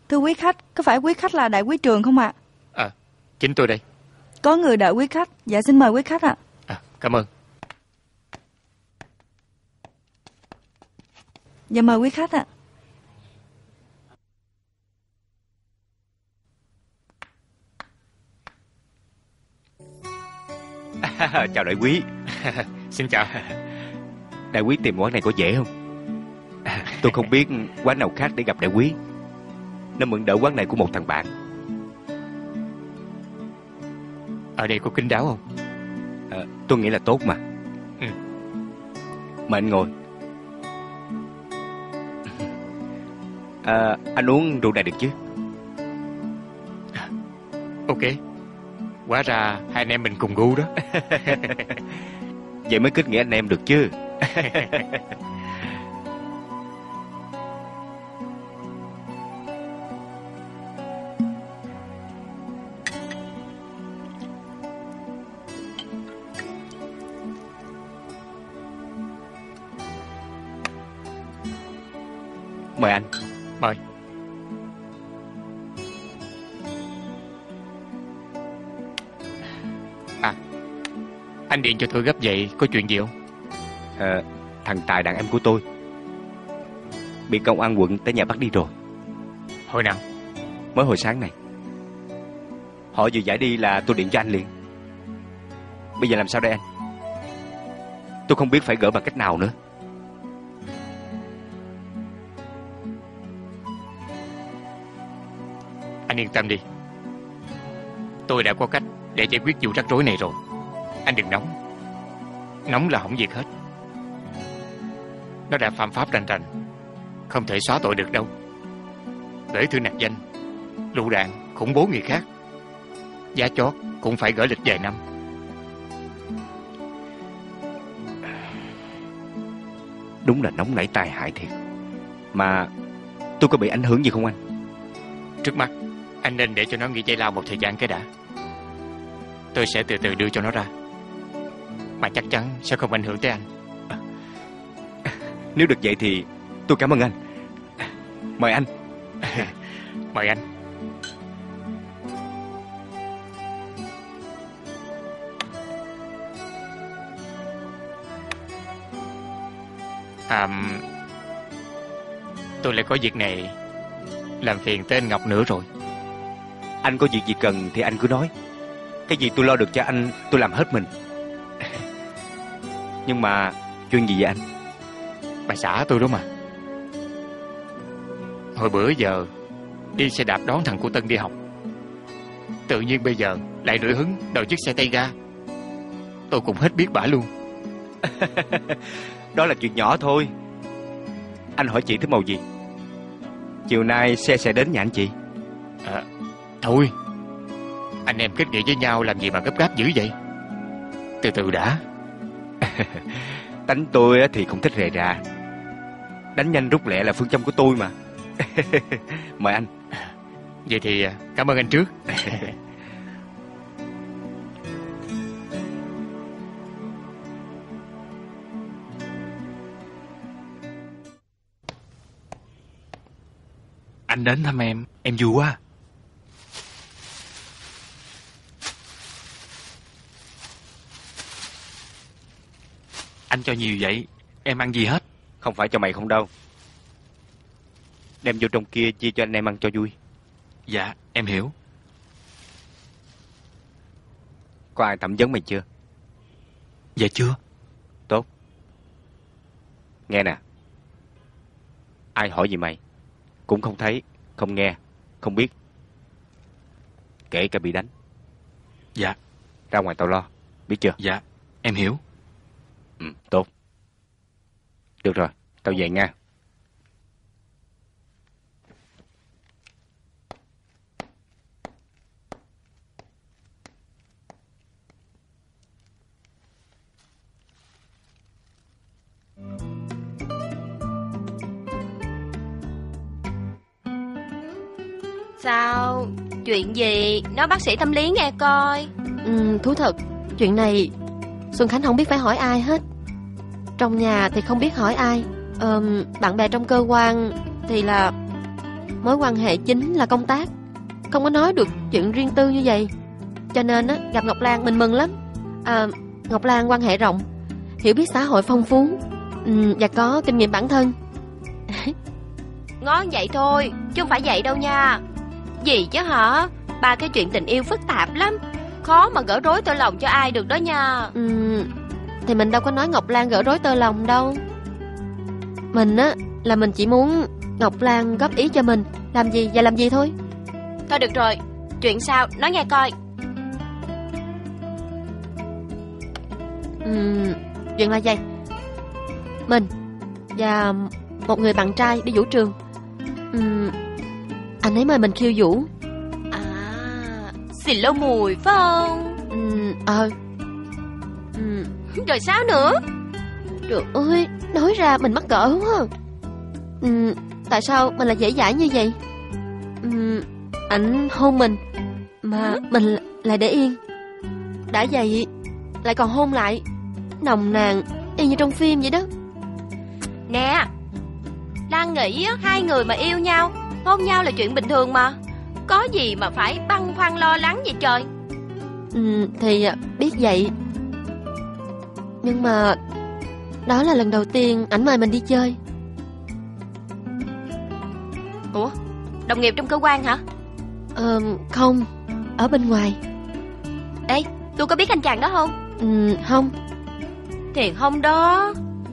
Thưa quý khách, có phải quý khách là Đại Quý Trường không ạ? Chính tôi đây. Có người đợi quý khách. Dạ xin mời quý khách ạ. Cảm ơn. Dạ mời quý khách ạ. Chào đại quý. Xin chào. Đại quý tìm quán này có dễ không? Tôi không biết quán nào khác để gặp đại quý, nên mượn đỡ quán này của một thằng bạn. Ở đây có kín đáo không? Tôi nghĩ là tốt mà. Mời anh ngồi. Anh uống rượu này được chứ? Ok. Hóa ra hai anh em mình cùng gu đó. Vậy mới kết nghĩa anh em được chứ. Mời anh. Mời. Anh điện cho tôi gấp vậy có chuyện gì không? Thằng Tài đàn em của tôi bị công an quận tới nhà bắt đi rồi. Hồi nào? Mới hồi sáng này. Họ vừa giải đi là tôi điện cho anh liền. Bây giờ làm sao đây anh? Tôi không biết phải gỡ bằng cách nào nữa. Anh yên tâm đi, tôi đã có cách để giải quyết vụ rắc rối này rồi. Anh đừng nóng. Nóng là hỏng việc hết. Nó đã phạm pháp rành rành, không thể xóa tội được đâu. Bể thư nạc danh, lựu đạn, khủng bố người khác, giá chót cũng phải gỡ lịch vài năm. Đúng là nóng nảy tai hại thiệt. Mà tôi có bị ảnh hưởng gì không anh? Trước mắt anh nên để cho nó nghỉ giải lao một thời gian cái đã. Tôi sẽ từ từ đưa cho nó ra, mà chắc chắn sẽ không ảnh hưởng tới anh. Nếu được vậy thì tôi cảm ơn anh. Mời anh. Mời anh. Tôi lại có việc này làm phiền tới anh Ngọc nữa rồi. Anh có việc gì cần thì anh cứ nói. Cái gì tôi lo được cho anh, tôi làm hết mình. Nhưng mà chuyện gì vậy anh? Bà xã tôi đó mà. Hồi bữa giờ đi xe đạp đón thằng cô Tân đi học, tự nhiên bây giờ lại nổi hứng đòi chiếc xe tay ga. Tôi cũng hết biết bả luôn. Đó là chuyện nhỏ thôi. Anh hỏi chị thích màu gì? Chiều nay xe sẽ đến nhà anh chị. Thôi, anh em kết nghĩa với nhau làm gì mà gấp gáp dữ vậy? Từ từ đã. Tánh tôi thì không thích rề rà. Đánh nhanh rút lẹ là phương châm của tôi mà. Mời anh. Vậy thì cảm ơn anh trước. Anh đến thăm em vui quá. Anh cho nhiều vậy, em ăn gì hết? Không phải cho mày không đâu. Đem vô trong kia chia cho anh em ăn cho vui. Dạ, em hiểu. Có ai thẩm vấn mày chưa? Dạ chưa. Tốt. Nghe nè, ai hỏi gì mày cũng không thấy, không nghe, không biết, kể cả bị đánh. Dạ. Ra ngoài tao lo, biết chưa? Dạ, em hiểu. Tốt. Được rồi, tao về nha. Sao? Chuyện gì? Nói bác sĩ tâm lý nghe coi. Thú thật, chuyện này Xuân Khánh không biết phải hỏi ai hết. Trong nhà thì không biết hỏi ai, bạn bè trong cơ quan thì là mối quan hệ chính là công tác, không có nói được chuyện riêng tư như vậy. Cho nên á, gặp Ngọc Lan mình mừng lắm. Ngọc Lan quan hệ rộng, hiểu biết xã hội phong phú, và có kinh nghiệm bản thân. Ngon vậy thôi, chứ không phải vậy đâu nha. Gì chứ hả? Ba cái chuyện tình yêu phức tạp lắm, khó mà gỡ rối tơ lòng cho ai được đó nha. Thì mình đâu có nói Ngọc Lan gỡ rối tơ lòng đâu. Mình á, là mình chỉ muốn Ngọc Lan góp ý cho mình làm gì và làm gì thôi. Thôi được rồi, chuyện sao nói nghe coi. Chuyện là vậy. Mình và một người bạn trai đi vũ trường. Anh ấy mời mình khiêu vũ. Xì lâu mùi phải không? Rồi sao nữa? Trời ơi, nói ra mình mắc cỡ quá. Tại sao mình lại dễ dãi như vậy? Anh hôn mình mà mình lại để yên. Đã vậy lại còn hôn lại, nồng nàn y như trong phim vậy đó. Nè, Lan nghĩ hai người mà yêu nhau, hôn nhau là chuyện bình thường mà. Có gì mà phải băn khoăn lo lắng vậy trời. Thì biết vậy, nhưng mà đó là lần đầu tiên ảnh mời mình đi chơi. Ủa, đồng nghiệp trong cơ quan hả? Không, ở bên ngoài. Ê, tôi có biết anh chàng đó không? Không. Thiệt không đó?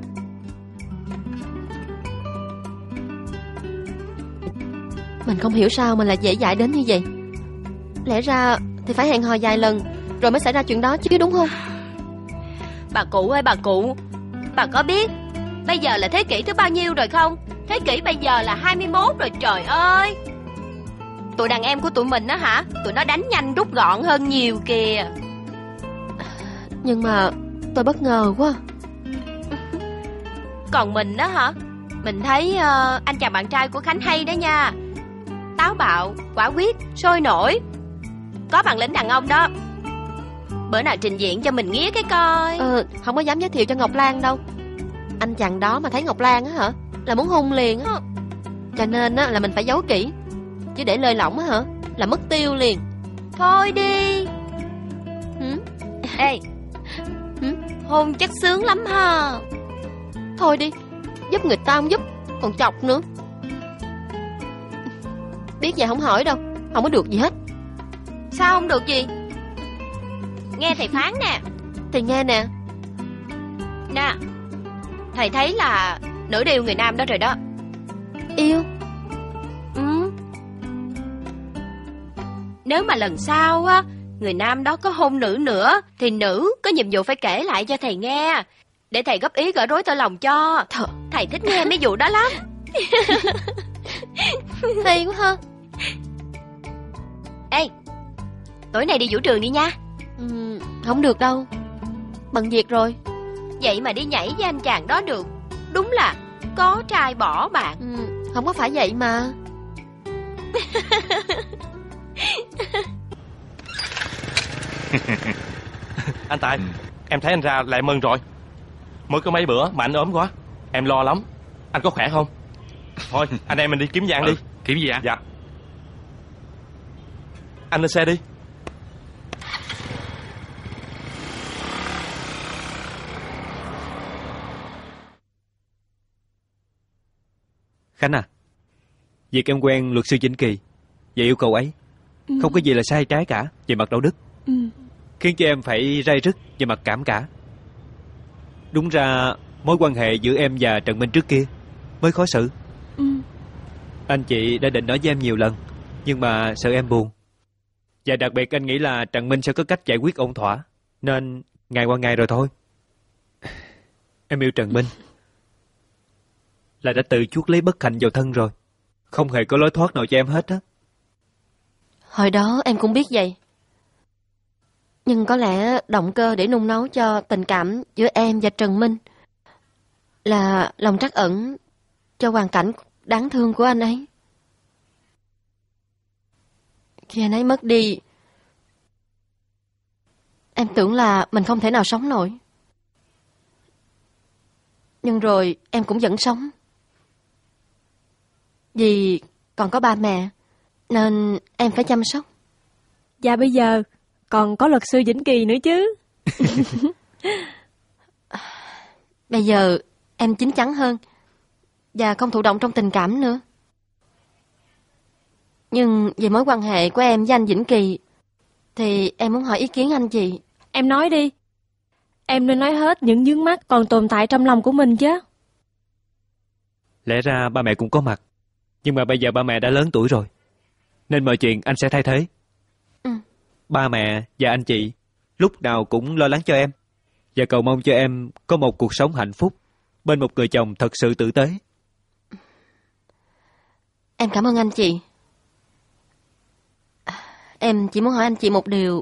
Mình không hiểu sao mình lại dễ dãi đến như vậy. Lẽ ra thì phải hẹn hò vài lần rồi mới xảy ra chuyện đó chứ, đúng không? Bà cụ ơi bà cụ, bà có biết bây giờ là thế kỷ thứ bao nhiêu rồi không? Thế kỷ bây giờ là 21 rồi trời ơi. Tụi đàn em của tụi mình á hả, tụi nó đánh nhanh rút gọn hơn nhiều kìa. Nhưng mà tôi bất ngờ quá. Còn mình á hả, mình thấy anh chàng bạn trai của Khánh hay đó nha. Táo bạo, quả quyết, sôi nổi, có bản lĩnh đàn ông đó. Bữa nào trình diện cho mình nghía cái coi. Không có dám giới thiệu cho Ngọc Lan đâu. Anh chàng đó mà thấy Ngọc Lan á hả, là muốn hôn liền á. Cho nên á là mình phải giấu kỹ, chứ để lơi lỏng á hả, là mất tiêu liền. Thôi đi. Ê, hôn chắc sướng lắm ha. Thôi đi, giúp người ta không giúp, còn chọc nữa. Biết vậy không hỏi đâu, không có được gì hết. Sao không được gì? Nghe thầy phán nè. Thầy nghe nè. Nè, thầy thấy là nữ điều người nam đó rồi đó. Yêu? Nếu mà lần sau á, người nam đó có hôn nữ nữa, thì nữ có nhiệm vụ phải kể lại cho thầy nghe, để thầy góp ý gỡ rối tơ lòng cho. Thầy thích nghe mấy vụ đó lắm. Hay quá ha. Ê, tối nay đi vũ trường đi nha. Không được đâu, bận việc rồi. Vậy mà đi nhảy với anh chàng đó được, đúng là có trai bỏ bạc. Không có phải vậy mà. Anh Tài, em thấy anh ra lại mừng rồi. Mới có mấy bữa mà anh ốm quá, em lo lắm. Anh có khỏe không? Thôi anh em mình đi kiếm vàng đi. Kiếm gì ạ? Dạ. Anh lên xe đi. Khánh à, việc em quen luật sư Vĩnh Kỳ và yêu cầu ấy không có gì là sai trái cả về mặt đạo đức, khiến cho em phải ray rứt về mặt cảm cả. Đúng ra mối quan hệ giữa em và Trần Minh trước kia mới khó xử. Anh chị đã định nói với em nhiều lần, nhưng mà sợ em buồn. Và đặc biệt anh nghĩ là Trần Minh sẽ có cách giải quyết ổn thỏa, nên ngày qua ngày rồi thôi. Em yêu Trần Minh là đã tự chuốc lấy bất hạnh vào thân rồi, không hề có lối thoát nào cho em hết á. Hồi đó em cũng biết vậy, nhưng có lẽ động cơ để nung nấu cho tình cảm giữa em và Trần Minh là lòng trắc ẩn cho hoàn cảnh đáng thương của anh ấy. Khi anh ấy mất đi, em tưởng là mình không thể nào sống nổi. Nhưng rồi em cũng vẫn sống, vì còn có ba mẹ, nên em phải chăm sóc. Dạ bây giờ còn có luật sư Vĩnh Kỳ nữa chứ. Bây giờ em chín chắn hơn và không thụ động trong tình cảm nữa. Nhưng về mối quan hệ của em với anh Vĩnh Kỳ thì em muốn hỏi ý kiến anh chị. Em nói đi. Em nên nói hết những vướng mắc còn tồn tại trong lòng của mình chứ. Lẽ ra ba mẹ cũng có mặt, nhưng mà bây giờ ba mẹ đã lớn tuổi rồi, nên mọi chuyện anh sẽ thay thế. Ba mẹ và anh chị lúc nào cũng lo lắng cho em, và cầu mong cho em có một cuộc sống hạnh phúc bên một người chồng thật sự tử tế. Em cảm ơn anh chị. Em chỉ muốn hỏi anh chị một điều.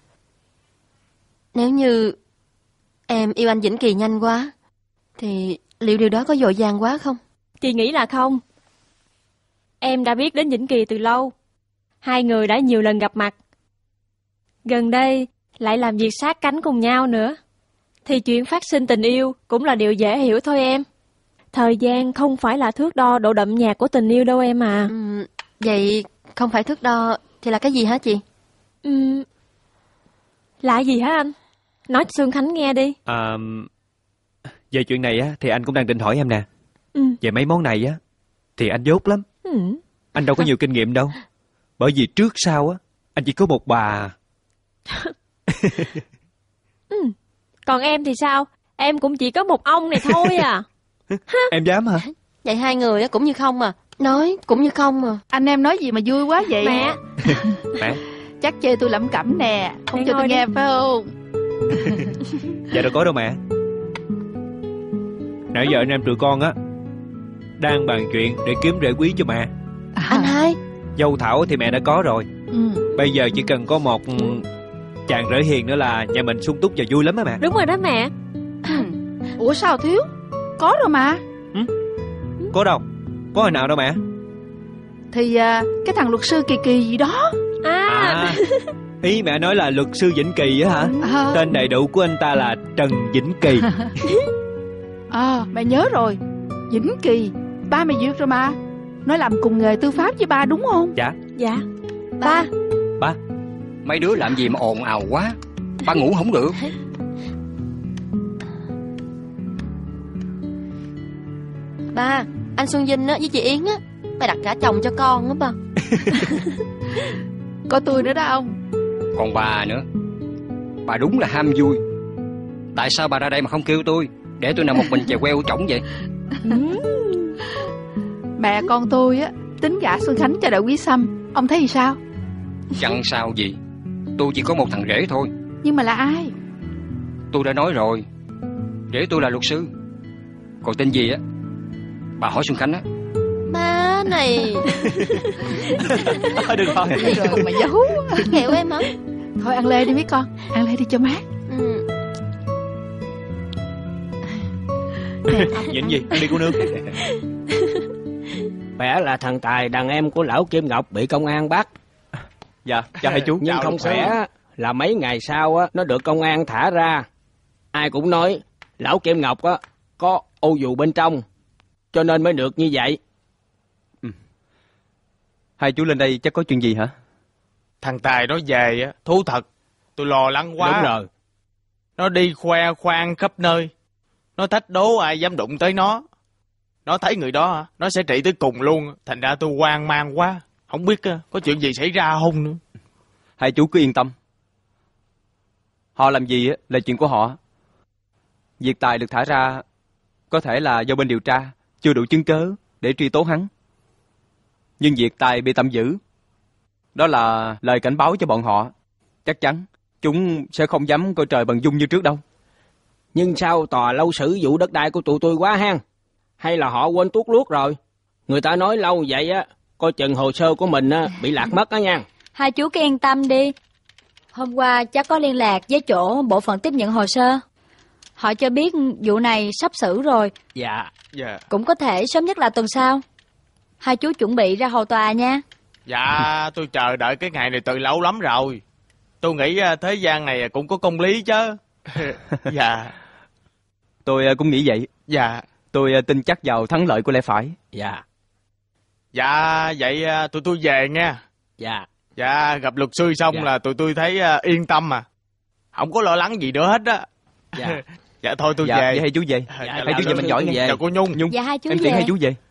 Nếu như em yêu anh Vĩnh Kỳ nhanh quá, thì liệu điều đó có dội vàng quá không? Chị nghĩ là không. Em đã biết đến Vĩnh Kỳ từ lâu. Hai người đã nhiều lần gặp mặt. Gần đây lại làm việc sát cánh cùng nhau nữa. Thì chuyện phát sinh tình yêu cũng là điều dễ hiểu thôi em. Thời gian không phải là thước đo độ đậm nhạt của tình yêu đâu em à. Vậy không phải thước đo thì là cái gì hả chị? Là gì hả anh? Nói cho Xuân Khánh nghe đi. Về chuyện này á thì anh cũng đang định hỏi em nè. Về mấy món này á thì anh dốt lắm. Anh đâu có nhiều kinh nghiệm đâu. Bởi vì trước sau á anh chỉ có một bà. Còn em thì sao? Em cũng chỉ có một ông này thôi à. Em dám hả? Vậy hai người cũng như không à. Nói cũng như không à. Anh em nói gì mà vui quá vậy? Mẹ. Mẹ. Chắc chê tôi lẩm cẩm nè. Không cho tôi nghe phải không? Dạ đâu có đâu mẹ. Nãy giờ anh em tụi con á đang bàn chuyện để kiếm rễ quý cho mẹ. Anh hai. Dâu thảo thì mẹ đã có rồi. Bây giờ chỉ cần có một chàng rể hiền nữa là nhà mình sung túc và vui lắm á mẹ. Đúng rồi đó mẹ. Ủa sao thiếu? Có rồi mà. Có đâu? Có hồi nào đâu mẹ? Thì cái thằng luật sư Kỳ Kỳ gì đó. Ý mẹ nói là luật sư Vĩnh Kỳ á hả? Tên đầy đủ của anh ta là Trần Vĩnh Kỳ. Mẹ nhớ rồi. Vĩnh Kỳ, ba mày duyệt rồi mà. Nói làm cùng nghề tư pháp với ba đúng không? Dạ. Ba. Mấy đứa làm gì mà ồn ào quá. Ba ngủ không được. Ba, anh Xuân Vinh á với chị Yến á phải đặt cả chồng cho con á ba. Có tôi nữa đó ông. Còn bà nữa. Bà đúng là ham vui. Tại sao bà ra đây mà không kêu tôi, để tôi nằm một mình chè queo trỏng vậy? Mẹ con tôi á tính gả Xuân Khánh cho Đại Quý Sâm. Ông thấy thì sao? Chẳng sao gì. Tôi chỉ có một thằng rể thôi. Nhưng mà là ai? Tôi đã nói rồi, rể tôi là luật sư. Còn tên gì á bà hỏi Xuân Khánh á. Má này. Được rồi. Rồi mà giấu. Kẹo em hả? Thôi ăn lê đi mấy con. Ăn lê đi cho mát. Nhìn gì? Ăn đi cô nương. Khỏe là thằng Tài, đàn em của lão Kim Ngọc bị công an bắt. Dạ, chào hai chú. Nhưng không khỏe là mấy ngày sau á nó được công an thả ra. Ai cũng nói lão Kim Ngọc á có ô dù bên trong, cho nên mới được như vậy. Hai chú lên đây chắc có chuyện gì hả? Thằng Tài nó về á, thú thật, tôi lo lắng quá. Đúng rồi. Nó đi khoe khoang khắp nơi. Nó thách đố ai dám đụng tới nó. Nó thấy người đó nó sẽ trị tới cùng luôn. Thành ra tôi hoang mang quá. Không biết có chuyện gì xảy ra không nữa. Hai chú cứ yên tâm. Họ làm gì là chuyện của họ. Việc Tài được thả ra có thể là do bên điều tra chưa đủ chứng cớ để truy tố hắn. Nhưng việc Tài bị tạm giữ, đó là lời cảnh báo cho bọn họ. Chắc chắn chúng sẽ không dám coi trời bằng dung như trước đâu. Nhưng sao tòa lâu xử vụ đất đai của tụi tôi quá hang? Hay là họ quên tuốt luốt rồi? Người ta nói lâu vậy á, coi chừng hồ sơ của mình bị lạc mất á nha. Hai chú cứ yên tâm đi. Hôm qua cháu có liên lạc với chỗ bộ phận tiếp nhận hồ sơ. Họ cho biết vụ này sắp xử rồi. Dạ. Cũng có thể sớm nhất là tuần sau. Hai chú chuẩn bị ra hầu tòa nha. Dạ, tôi chờ đợi cái ngày này từ lâu lắm rồi. Tôi nghĩ thế gian này cũng có công lý chứ. Dạ. Tôi cũng nghĩ vậy. Dạ. Tôi tin chắc vào thắng lợi của lẽ phải. Dạ. Dạ, vậy tụi tôi về nha. Dạ. Dạ, gặp luật sư xong là tụi tôi thấy yên tâm mà. Không có lo lắng gì nữa hết á. Dạ. Dạ thôi tôi dạ, về. Dạ, hai chú về. Dạ, Hai chú về mình giỏi nghe. Chào cô Nhung. Dạ hai chú Em về. tiễn hai chú về.